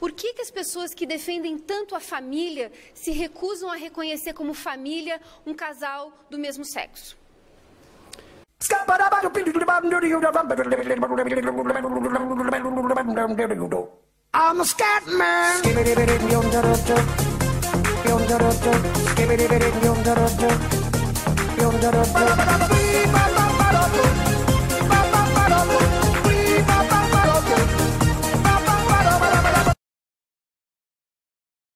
Por que as pessoas que defendem tanto a família se recusam a reconhecer como família um casal do mesmo sexo? I'm a scat man. Skibidi